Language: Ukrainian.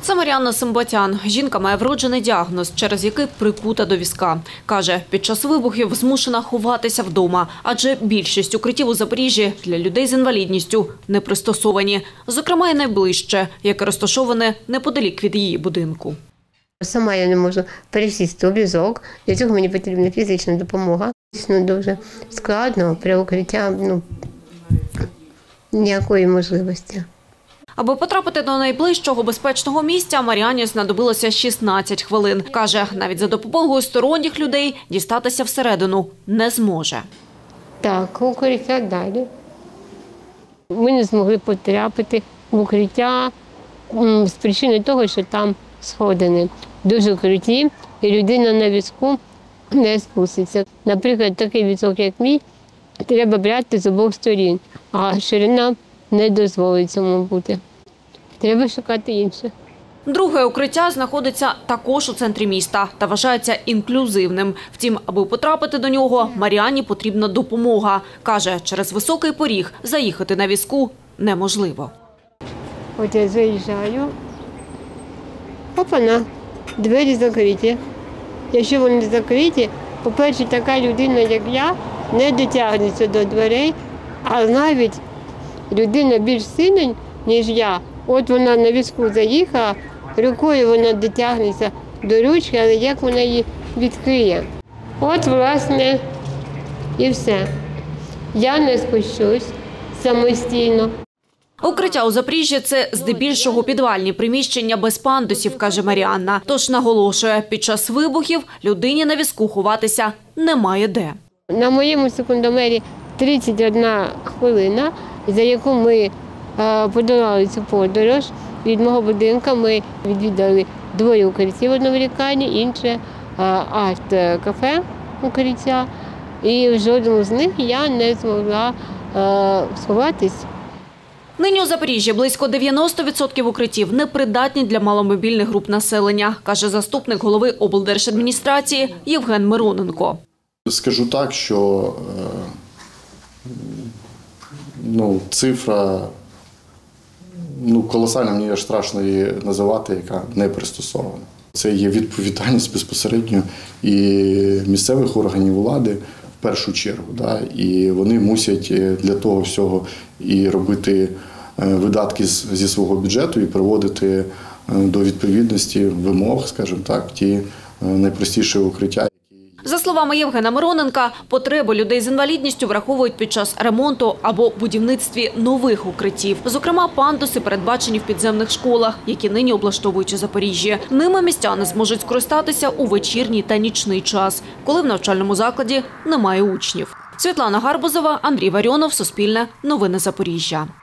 Це Мар'яна Симбатян. Жінка має вроджений діагноз, через який прикута до візка. Каже, під час вибухів змушена ховатися вдома, адже більшість укриттів у Запоріжжі для людей з інвалідністю не пристосовані. Зокрема, і найближче, яке розташоване неподалік від її будинку. Сама я не можу пересісти у візок, для цього мені потрібна фізична допомога. Дійсно дуже складно, при укритті ніякої можливості. Аби потрапити до найближчого безпечного місця, Мар'яні знадобилося 16 хвилин. Каже, навіть за допомогою сторонніх людей дістатися всередину не зможе. Так, укриття далі. Ми не змогли потрапити в укриття з причини того, що там сходини дуже круті, і людина на візку не спуститься. Наприклад, такий візок, як мій, треба брати з обох сторін, а ширина не дозволить цьому бути. Треба шукати інше. Друге укриття знаходиться також у центрі міста та вважається інклюзивним. Втім, аби потрапити до нього, Мар'яні потрібна допомога. Каже, через високий поріг заїхати на візку неможливо. От я заїжджаю, опана, двері закриті. Якщо вони закриті, по-перше, така людина, як я, не дотягнеться до дверей, а навіть людина більш сильна, ніж я. От вона на візку заїхала, рукою вона дотягнеться до ручки, але як вона її відкриє? От, власне, і все. Я не спущусь самостійно. Укриття у Запоріжжі – це здебільшого підвальні приміщення без пандусів, каже Мар'яна. Тож наголошує, під час вибухів людині на візку ховатися немає де. На моєму секундомері 31 хвилина, за яку ми подолали цю подорож. Від мого будинку ми відвідали 2 укриття в одному лікарні, інше арт-кафе укриття. І в жодному з них я не змогла сховатись. Нині у Запоріжжі близько 90% укриттів непридатні для маломобільних груп населення, каже заступник голови облдержадміністрації Євген Мироненко. Скажу так, що цифра колосальна, мені аж страшно її називати, яка не пристосована. Це є відповідальність безпосередньо і місцевих органів влади в першу чергу. І вони мусять для того всього і робити видатки зі свого бюджету і приводити до відповідності вимог, скажімо так, ті найпростіші укриття. За словами Євгена Мироненка, потреби людей з інвалідністю враховують під час ремонту або будівництві нових укриттів. Зокрема, пандуси передбачені в підземних школах, які нині облаштовують у Запоріжжі. Ними містяни зможуть скористатися у вечірній та нічний час, коли в навчальному закладі немає учнів. Світлана Гарбузова, Андрій Варіонов, Суспільне, Новини Запоріжжя.